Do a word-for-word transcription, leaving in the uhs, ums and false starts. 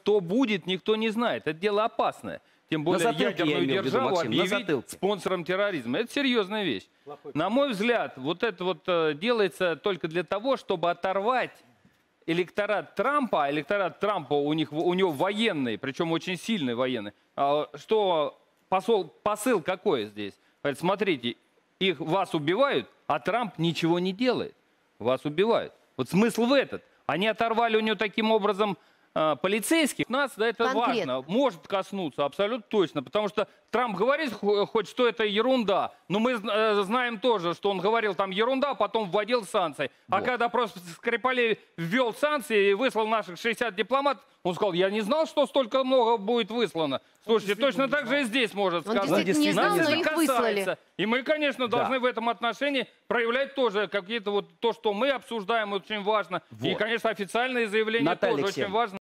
что будет, никто не знает. Это дело опасное. Тем более ядерную державу объявить спонсором терроризма. Это серьезная вещь. Плохой. На мой взгляд, вот это вот э, делается только для того, чтобы оторвать электорат Трампа. Электорат Трампа у, них, у него военный, причем очень сильный военный. А, что посол, посыл какой здесь? Говорит, смотрите, их, вас убивают, а Трамп ничего не делает. Вас убивают. Вот смысл в этот. Они оторвали у него таким образом э, полицейских. Нас да, это Конкретно. важно. Может коснуться, абсолютно точно. Потому что Трамп говорит хоть, что это ерунда. Но мы э, знаем тоже, что он говорил там ерунда, а потом вводил санкции. Вот. А когда просто Скрипалей ввел санкции и выслал наших шестьдесят дипломатов, он сказал, я не знал, что столько много будет выслано. Слушайте, точно так же и здесь может он сказать. действительно не знал, но их выслали. И мы, конечно, должны да. в этом отношении проявлять тоже какие-то вот то, что мы обсуждаем, очень важно. Вот. И, конечно, официальные заявления Наталья тоже Алексеевна. очень важно.